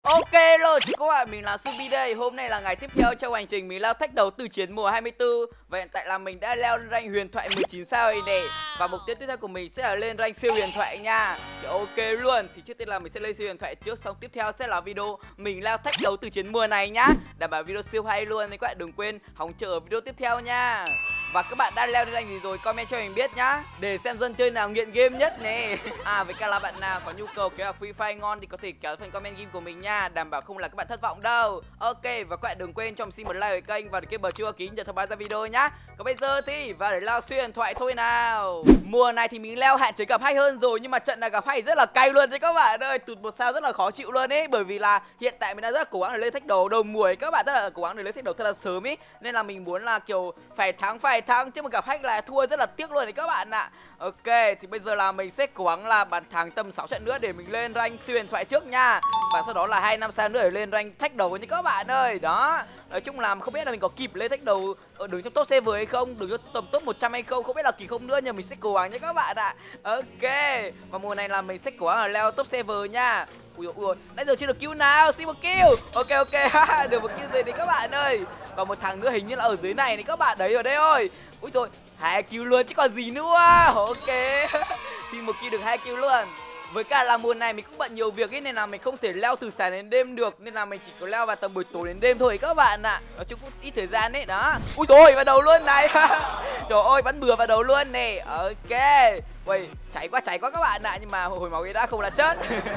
Ok rồi chị các bạn, mình là Subi đây. Hôm nay là ngày tiếp theo trong hành trình mình leo thách đấu từ chiến mùa 24. Và hiện tại là mình đã leo lên rank huyền thoại 19 sao rồi nè. Và mục tiêu tiếp theo của mình sẽ là lên rank siêu huyền thoại nha. Thì ok luôn. Thì trước tiên là mình sẽ lên siêu huyền thoại trước, xong tiếp theo sẽ là video mình leo thách đấu từ chiến mùa này nhá. Đảm bảo video siêu hay luôn nên các bạn đừng quên hóng chờ ở video tiếp theo nha. Và các bạn đã leo lên rank gì rồi comment cho mình biết nhá, để xem dân chơi nào nghiện game nhất nè. Với cả là bạn nào có nhu cầu kéo Free Fire ngon thì có thể kéo phần comment game của mình nha, đảm bảo không là các bạn thất vọng đâu. Ok, và các bạn đừng quên cho mình xin một like ở kênh và để kênh bật chuông ký nhận thông báo ra video nhá. Còn bây giờ thì vào để leo xuyên thoại thôi nào. Mùa này thì mình leo hạn chế gặp hay hơn rồi, nhưng mà trận này gặp hay rất là cay luôn đấy các bạn ơi. Tụt một sao rất là khó chịu luôn ấy, bởi vì là hiện tại mình đã rất là cố gắng để lên thách đấu đầu mùa ấy các bạn, rất là cố gắng để lên thách đấu thật là sớm ấy, nên là mình muốn là kiểu phải thắng chứ mà gặp hack là thua rất là tiếc luôn đấy các bạn ạ. Ok, thì bây giờ là mình sẽ cố gắng là bàn thắng tầm 6 trận nữa để mình lên rank siêu huyền thoại trước nha. Và sau đó là 2-5 sao nữa để lên rank thách đấu như các bạn ơi. Đó, nói chung là không biết là mình có kịp lên thách đấu đứng trong top server hay không, đứng trong tầm top 100 hay không biết là kịp không nữa, nhưng mình sẽ cố gắng nha các bạn ạ. Ok, và mùa này là mình sẽ cố gắng là leo top server nha. Ui, nãy giờ chưa được kill nào, xin một kill. Ok, được một kill rồi đấy các bạn ơi. Còn một thằng nữa hình như là ở dưới này các bạn, đấy ở đây ơi. Ui rồi, 2 kill luôn chứ còn gì nữa. Ok, xin một kill được 2 kill luôn. Với cả là mùa này mình cũng bận nhiều việc ấy, nên là mình không thể leo từ sáng đến đêm được, nên là mình chỉ có leo vào tầm buổi tối đến đêm thôi các bạn ạ. Nói chung cũng ít thời gian đấy đó. Ui rồi, vào đầu luôn này. Trời ơi, bắn bừa vào đầu luôn nè. Ok, ui, cháy quá các bạn ạ, nhưng mà hồi máu đã không là chết.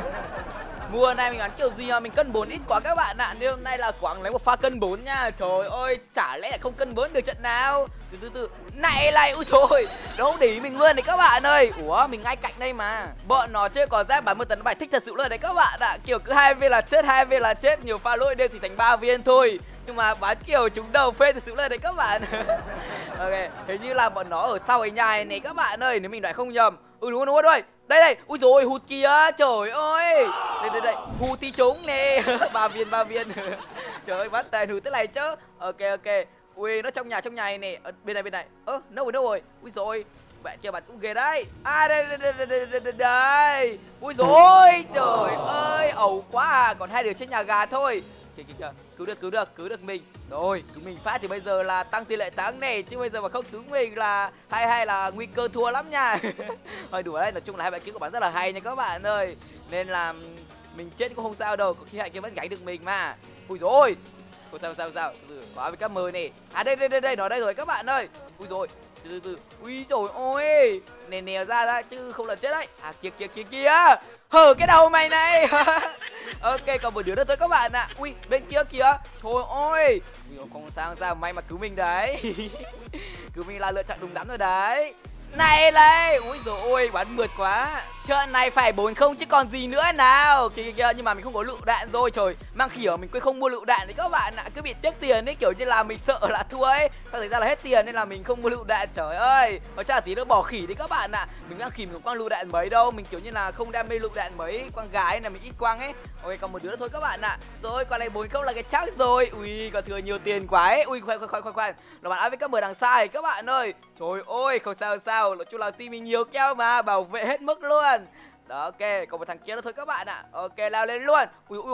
Mùa này mình bắn kiểu gì mà mình cân 4 ít quá các bạn ạ, nên hôm nay là quảng lấy một pha cân 4 nha. Trời ơi, chả lẽ lại không cân 4 được trận nào. Từ này, ui rồi, nó không để ý mình luôn đấy các bạn ơi. Ủa, mình ngay cạnh đây mà. Bọn nó chơi có giáp bắn 10 tấn bài thích thật sự luôn đấy các bạn ạ. Kiểu cứ 2 viên là chết, 2 viên là chết, nhiều pha lỗi đêm thì thành 3 viên thôi, nhưng mà bắn kiểu trúng đầu phê thật sự luôn đấy các bạn. Ok, hình như là bọn nó ở sau cái nhà này các bạn ơi, nếu mình đoán không nhầm. Đúng rồi. Đây, ui rồi, hụt kìa, trời ơi. Đây, hụt thì trúng nè. 3 viên. Trời ơi, bắt tài hụt thế này chứ. Ok. Ui, nó trong nhà này nè. Bên này. Đâu rồi. Ui rồi, bạn kia bạn cũng ghê đấy. Đây. Ui rồi, trời ơi, ẩu quá à. Còn 2 đứa trên nhà gà thôi. Kìa, cứu được mình. Rồi, cứu mình phát thì bây giờ là tăng tỷ lệ thắng này, chứ bây giờ mà không cứu mình là hay là nguy cơ thua lắm nha. Thôi đùa đấy, nói chung là hai bạn kia của bạn rất là hay nha các bạn ơi, nên là mình chết cũng không sao đâu, có khi hai kia vẫn gánh được mình mà. Ui rồi, sao quá với các mờ này. Đây, nó đây rồi các bạn ơi. Ui rồi, từ. Ui trời ơi, nè ra chứ không là chết đấy. Kìa, hở cái đầu mày này. Ok, còn một đứa nữa thôi các bạn ạ. Ui, bên kia kìa. Trời ơi, không sao, may mà cứu mình đấy. Cứu mình là lựa chọn đúng đắn rồi đấy. Này, ui dồi ôi, bắn mượt quá. Trận này phải 4-0 chứ còn gì nữa nào. Kìa, nhưng mà mình không có lựu đạn rồi. Trời, mang khỉa mình quên không mua lựu đạn đấy các bạn ạ. Cứ bị tiếc tiền ấy, kiểu như là mình sợ là thua ấy. Thật ra là hết tiền nên là mình không mua lựu đạn. Trời ơi, có chắc là tí nữa bỏ khỉ đi các bạn ạ. Mình mang khỉ mình không quăng lựu đạn mấy đâu. Mình kiểu như là không đam mê lựu đạn mấy. Quăng gái là mình ít quăng ấy. Ok, còn một đứa nữa thôi các bạn ạ. Rồi, còn này 4-0 là cái chắc rồi. Ui, còn thừa nhiều tiền quá ấy. Ui, khoan. Nó bạn áo với các bờ đằng xa các bạn ơi. Trời ơi, không sao. Nói chung là team mình nhiều keo mà, bảo vệ hết mức luôn. Đó, ok, còn một thằng kia nữa thôi các bạn ạ. Ok, leo lên luôn.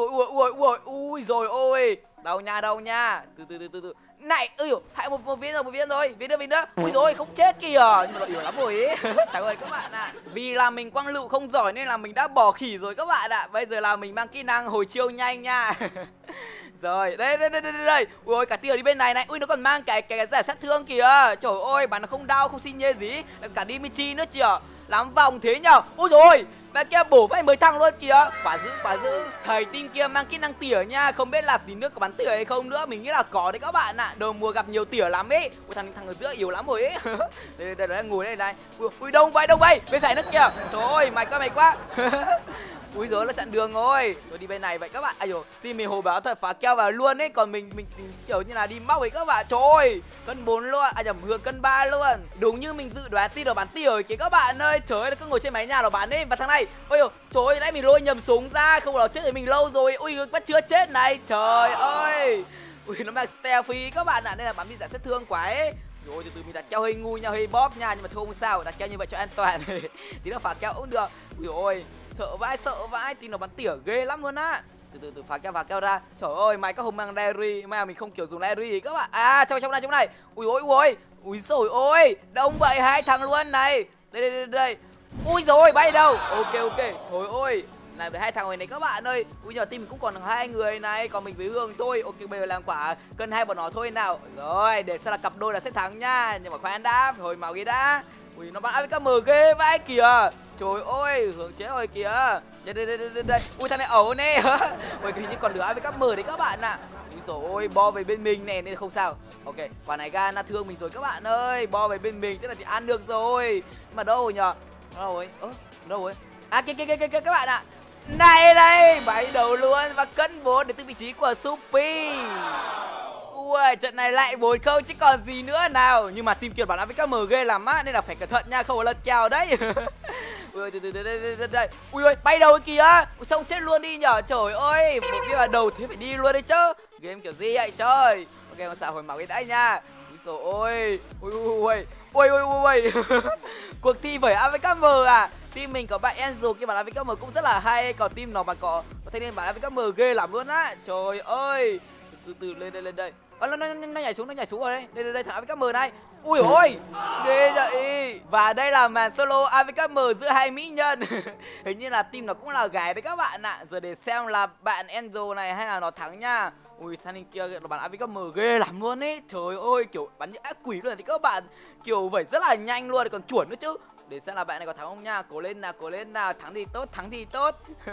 Ui rồi ôi. Đâu nha. Từ. Này, hãy một viên rồi. Viên nữa. Ui rồi, không chết kìa. Nhưng mà yếu lắm rồi ấy. Thằng ơi các bạn ạ. Vì là mình quăng lựu không giỏi nên là mình đã bỏ khỉ rồi các bạn ạ. Bây giờ là mình mang kỹ năng hồi chiêu nhanh nha. Rồi, đây. Ui, cả tia đi bên này. Ui, nó còn mang cái giải sát thương kìa. Trời ơi, bắn nó không đau, không xin nhê gì. Cả Dimitri nữa kìa. Lắm vòng thế nhở. Ui rồi, và kia bổ phải 10 thằng luôn kìa. Quả giữ. Thầy team kia mang kỹ năng tỉa nha. Không biết là tí nước có bắn tỉa hay không nữa. Mình nghĩ là có đấy các bạn ạ. Đầu mùa gặp nhiều tỉa lắm ấy. Ui, thằng ở giữa yếu lắm rồi ấy. Đây, ngồi đây này. Ui, đông vậy. Bên phải nước kìa. Trời ơi, mày quá. Ui giời, là chặn đường rồi. Tôi đi bên này vậy các bạn. Ai dồi, team mình hồ báo thật phá keo vào luôn ấy. Còn mình kiểu như là đi móc ấy các bạn. Trời ơi, cân 4 luôn. Hường cân 3 luôn. Đúng như mình dự đoán, team nó bắn tỉa rồi kìa các bạn ơi. Trời ơi, nó cứ ngồi trên mái nhà nó bắn ấy. Và thằng này, ôi dồi, trời ơi, nãy mình lôi nhầm súng ra. Không nó chết thì mình lâu rồi. Ui, vẫn chưa chết này. Trời ơi. Ui, nó mang stealthy các bạn ạ. Nên là bắn bị giải sát thương quá ấy. Rồi từ mình đặt keo hơi ngu nha, hơi bóp nha, nhưng mà thôi không sao, đặt keo như vậy cho an toàn. Tí nữa phá keo cũng được. Ui ôi, sợ vãi, team nó bắn tỉa ghê lắm luôn á. Từ phá keo ra. Trời ơi, mày có không mang Larry, mà mình không kiểu dùng Larry thì các bạn. À, trong này. Ui rồi ôi, đông vậy hai thằng luôn này. Đây. Ui rồi, bay đâu. Ok. Trời ơi, làm được hai thằng rồi này các bạn ơi. Ui giờ team mình cũng còn hai người này, còn mình với Hương thôi. Ok, bây giờ làm quả cân hai bọn nó thôi nào. Rồi, để xem là cặp đôi là sẽ thắng nha. Nhưng mà khoan đã, hồi màu ghi đã. Ui nó bắn AVKM ghê vãi kìa. Trời ơi, Hương chế rồi kìa. Đây. Ui thằng này ẩu nè. Ui hình như còn được AVKM đấy các bạn ạ. Ui dồi ôi, bo về bên mình này nên không sao. Ok, quả này Gana thương mình rồi các bạn ơi. Bo về bên mình tức là thì ăn được rồi. Mà đâu rồi nhờ? Đâu rồi? À kia các bạn ạ. Này đây, bay đầu luôn và cân 4 đến từ vị trí của Supi. Ui, trận này lại 4-0 chứ còn gì nữa nào. Nhưng mà team kia bảo là với các MG làm á nên là phải cẩn thận nha, không có lật kèo đấy. Ui từ đây. Ui ơi, bay đầu kìa. Ui, xong chết luôn đi nhở. Trời ơi, một cái là đầu thế phải đi luôn đấy chứ. Game kiểu gì vậy trời. Ok, con xạo hồi máu cái đã nha. Ui trời ơi. Ui. Cuộc thi với AVKM à. Team mình có bạn Enzo kia bạn AVKM cũng rất là hay. Còn team nó mà có thanh niên bạn AVKM ghê lắm luôn á. Trời ơi. Từ lên đây. Nó nhảy xuống rồi đấy. Đây thằng AVKM này. Ui ôi, ghê vậy. Và đây là màn solo AVKM giữa hai mỹ nhân. Hình như là team nó cũng là gái đấy các bạn ạ. Giờ để xem là bạn Enzo này hay là nó thắng nha. Ui thằng này kia là bạn AVKM ghê lắm luôn ấy. Trời ơi, kiểu bắn như ác quỷ luôn thì các bạn. Kiểu vậy rất là nhanh luôn, còn chuẩn nữa chứ. Để xem là bạn này có thắng không nha. Cố lên nào, thắng thì tốt.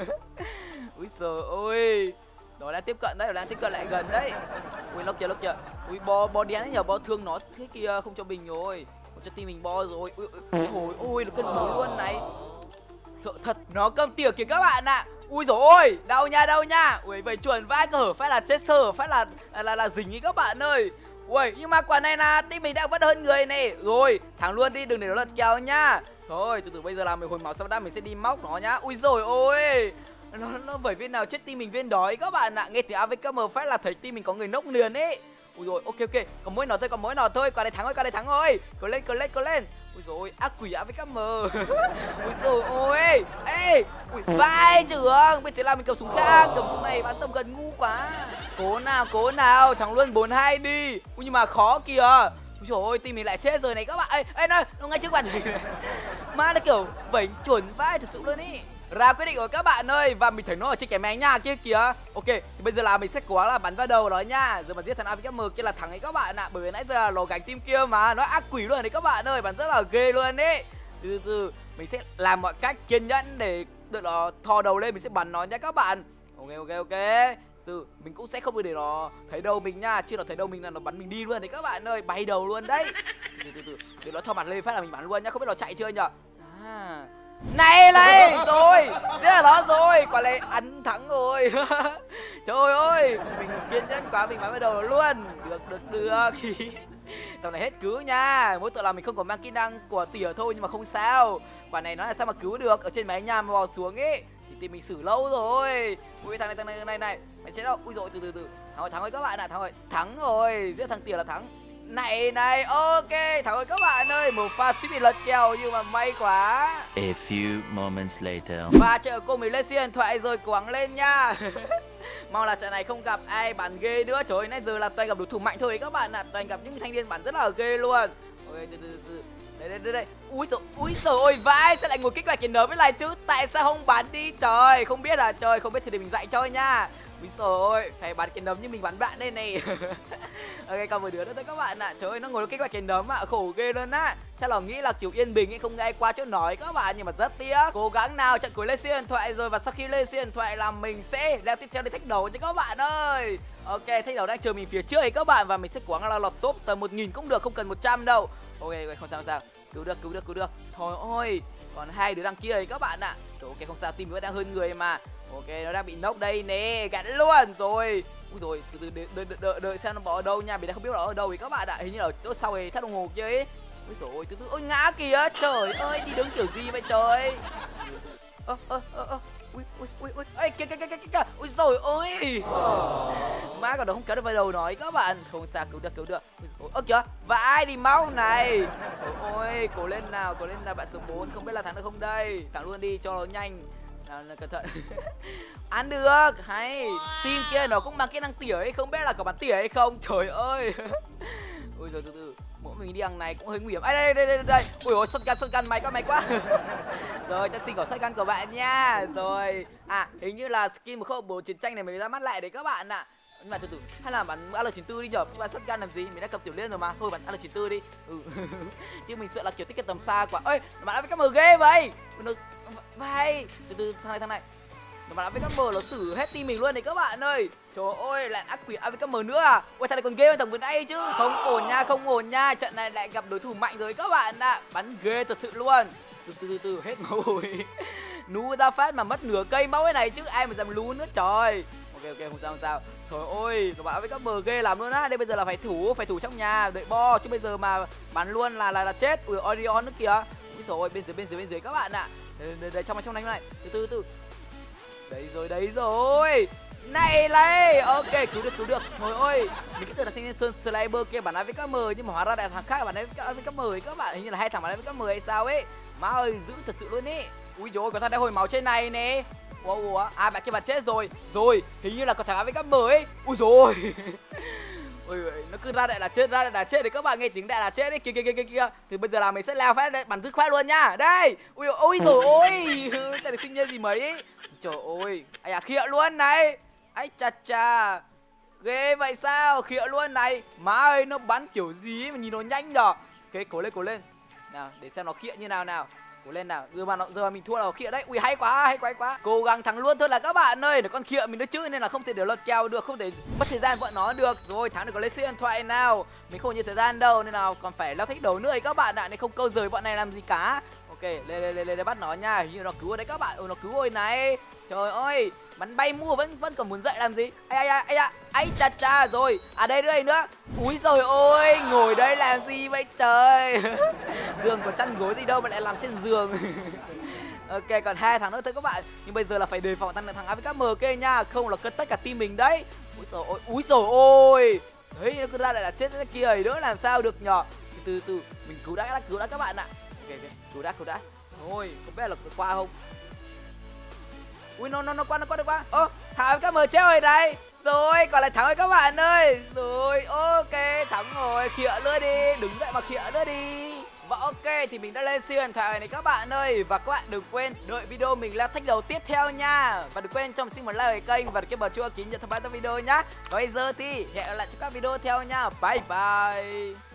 Ui giời ơi. Nó đang tiếp cận lại gần đấy. Ui lốc kìa. Ui bo đen ấy nhờ, bo thương nó thế kia không cho mình rồi. Không cho team mình bo rồi. Ui nó cân bố luôn này. Sợ thật, nó cầm tỉa kìa các bạn ạ. Ui dồi ôi, đau nha. Ui vậy chuẩn vãi, hở phát là chết sơ, phát là dính ý các bạn ơi. Ui nhưng mà quả này là team mình đã vẫn hơn người này. Rồi, thắng luôn đi, đừng để nó lật kèo nhá. Thôi, từ bây giờ là mình hồi máu xong đã mình sẽ đi móc nó nhá. Ui dồi ôi. Nó vẩy viên nào chết team mình viên đói các bạn ạ. Nghe tiếng AVKM phát là thấy team mình có người nốc liền ấy. Ui rồi, ok. Còn mỗi nó thôi, quả này thắng rồi. Cố lên. Ui rồi, ác quỷ AVKM. Ui rồi ôi. Ê, ui vai trưởng. Bây giờ là mình cầm súng khác, cầm súng này bắn tầm gần ngu quá. Cố nào, thắng luôn 4-2 đi. Ui nhưng mà khó kìa. Ui trời ơi, team mình lại chết rồi này các bạn. Ê nó ngay trước bạn. Mà nó kiểu vẩy chuẩn vai thật sự luôn ý. Ra quyết định rồi các bạn ơi. Và mình thấy nó ở trên cái mé nhà kia kìa. Ok, thì bây giờ là mình sẽ cố là bắn vào đầu đó nha. Giờ mà giết thằng AVKM kia là thắng ấy các bạn ạ. Bởi vì nãy giờ là nó gánh team kia mà. Nó ác quỷ luôn đấy các bạn ơi. Bắn rất là ghê luôn đấy. Từ mình sẽ làm mọi cách kiên nhẫn để đợi nó thò đầu lên. Mình sẽ bắn nó nha các bạn. Ok. Mình cũng sẽ không để nó thấy đầu mình nha. Chứ nó thấy đầu mình là nó bắn mình đi luôn đấy các bạn ơi. Bay đầu luôn đấy. Từ để nó thò mặt lên phát là mình bắn luôn nhá. Không biết nó chạy chưa nhở. Này rồi, thế là đó rồi, quả này ăn thắng rồi. Trời ơi, mình kiên nhẫn quá, mình bắn vào đầu luôn. Được. Tầm này hết cứu nha. Mỗi tội là mình không có mang kỹ năng của tỉa thôi, nhưng mà không sao. Quả này nó là sao mà cứu được, ở trên mái nhà mà bò xuống ấy thì team mình xử lâu rồi. Ui thằng này mày chết đâu. Ui rồi từ thắng rồi các bạn ạ. Thắng rồi, giết thằng tỉa là thắng. Này, ok, thắng rồi các bạn ơi. Một pha suýt bị lật kèo nhưng mà may quá. A few moments later. Và chờ cô mình lên điện thoại rồi cố gắng lên nha. Mong là trận này không gặp ai bắn ghê nữa. Trời ơi, nãy giờ là toàn gặp đối thủ mạnh thôi các bạn ạ. Toàn gặp những thanh niên bắn rất là ghê luôn. Ok, từ. Đây. Úi giời ơi, vãi, sao lại ngồi kích hoạt cái nớ với lại chứ? Tại sao không bắn đi? Trời, không biết thì để mình dạy cho nha. Úi giời ơi, phải bắn cái nấm như mình bắn bạn đây này. Ok, còn một đứa nữa thôi các bạn ạ. Trời ơi, nó ngồi kích hoạt cái nấm ạ, khổ ghê luôn á. Chắc là nghĩ là kiểu yên bình ấy, không ai qua chỗ nói các bạn, nhưng mà rất tiếc. Cố gắng nào, trận cuối lên siêu điện thoại rồi, và sau khi lên siêu điện thoại là mình sẽ leo tiếp theo đi thách đấu cho các bạn ơi. Ok, thách đấu đang chờ mình phía trước ấy các bạn, và mình sẽ cố gắng là lọt top tầm 1000 cũng được, không cần 100 đâu. Ok, không sao. Cứu được. Thôi ôi, còn hai đứa đằng kia ấy các bạn ạ. Rồi, ok, không sao, team vẫn đang hơn người mà. Ok, nó đang bị nốc đây nè, gắn luôn rồi. Ui rồi, từ đợi xem nó bỏ ở đâu nha, mình đang không biết nó ở đâu thì các bạn ạ. Hình như là ở chỗ sau ấy thắt đồng hồ kia ấy. Ui rồi, từ ôi ngã kìa, trời ơi, đi đứng kiểu gì vậy trời. Ui, ê, kìa, ui rồi ôi. Má còn nó không kéo được vào đầu nói các bạn. Không sao, cứu được. Ơ kìa, và ai đi máu này. Ôi, cố lên nào bạn số 4, không biết là thắng được không đây. Thắng luôn đi cho nó nhanh. Nào, cẩn thận. Ăn được, hay. Team kia nó cũng mang kỹ năng tỉa ấy, không biết là có bắn tỉa hay không. Trời ơi. Ôi giời, từ từ. Mỗi mình đi hàng này cũng hơi nguy hiểm. À, đây. Ui ôi, shotgun may quá. Rồi, cho xin khẩu shotgun của bạn nha. Rồi. À, hình như là skin 104 chiến tranh này mới ra mắt lại đấy các bạn ạ. Nhưng mà từ từ, hay là bắn AL94 đi nhở? Bắn shotgun làm gì? Mình đã cầm tiểu liên rồi mà. Thôi bắn AL94 đi. Chứ mình sợ là kiểu tiết kiệm tầm xa quá. Ơi, bạn đã với các ghê vậy. Vậy. Từ thằng này. Nó bắn AVKM nó xử hết team mình luôn đấy các bạn ơi. Trời ơi, lại ác quỷ AVKM nữa à? Ôi thằng này còn ghê hơn thằng vừa nãy chứ. Không ổn nha. Trận này lại gặp đối thủ mạnh rồi các bạn ạ. Bắn ghê thật sự luôn. Từ hết máu rồi. Nú ra phát mà mất nửa cây máu cái này chứ ai mà dám lú nữa trời. Ok không sao. Trời ơi, nó bắn AVKM ghê lắm luôn á. Đây bây giờ là phải thủ trong nhà đợi bo chứ bây giờ mà bắn luôn là chết. Ui Orion nữa kìa. Úi dồi ôi, bên dưới các bạn ạ. Đây trong này. Từ đấy rồi. Này, ok, cứu được. Trời ơi, mình cứ tưởng là thanh niên Sơn Sniper kia bắn AVKM nhưng mà hóa ra là thằng khác bắn AVKM ấy các bạn, hình như là hai thằng bắn AVKM hay sao ấy. Má ơi, dữ thật sự luôn ý. Ui dồi, có thằng đã hồi máu trên này nè. Ủa, bạn kia bắn chết rồi. Rồi, hình như là có thằng AVKM ấy. Ui dồi. Ôi, nó cứ ra đại là chết đấy các bạn, nghe tiếng đại là chết đấy kia. Thì bây giờ là mình sẽ leo phát bắn dứt khoát luôn nhá. Đây. Ui rồi ôi. Chả được sinh nhân gì mấy ấy. Trời ơi, ai à, khịa luôn này. Ấy chà. Ghê vậy sao? Khịa luôn này. Má ơi, nó bắn kiểu gì mà nhìn nó nhanh nhở. Ok, cố lên. Nào, để xem nó khịa như nào. Cố lên nào. Giờ mà mình thua là khịa đấy. Ui hay quá. Cố gắng thắng luôn thôi là các bạn ơi. Để con khịa mình nó chứ nên là không thể để lọt kèo được, không thể mất thời gian bọn nó được. Rồi, thắng được có lấy siêu điện thoại nào. Mình không nhiều thời gian đâu nên là còn phải leo thích đấu nữa các bạn ạ. Nên không câu rời bọn này làm gì cả. Ok, lên bắt nó nha. Hình như nó cứu ở đấy các bạn. Nó cứu rồi này. Trời ơi, bắn bay mua vẫn còn muốn dậy làm gì? Ai chà rồi. À đây nữa. Úi rồi ôi, ngồi đây làm gì vậy trời? Giường có chăn gối gì đâu mà lại làm trên giường. Ok, còn 2 thằng nữa thôi các bạn. Nhưng bây giờ là phải đề phòng thằng AVKM kia nha, không là cất tất cả team mình đấy. Úi rồi ôi. Đấy, nó cứ ra lại là chết cái kia ấy nữa làm sao được nhở? Từ mình cứu đã các bạn ạ. Ok, cứu đã. Thôi, không biết là qua không. Ui nó qua được qua. Thằng AVKM chết rồi đây. Rồi, còn lại thắng rồi các bạn ơi. Rồi, ok, thắng rồi. Khịa nữa đi, đứng dậy mà khịa nữa đi. Và ok, thì mình đã lên siêu điện thoại này các bạn ơi. Và các bạn đừng quên đợi video mình leo thách đầu tiếp theo nha. Và đừng quên cho mình xin một like ở kênh và cái bật chuông ký nhận thông báo cho video nhá. Và bây giờ thì hẹn gặp lại trong các video theo nha. Bye bye.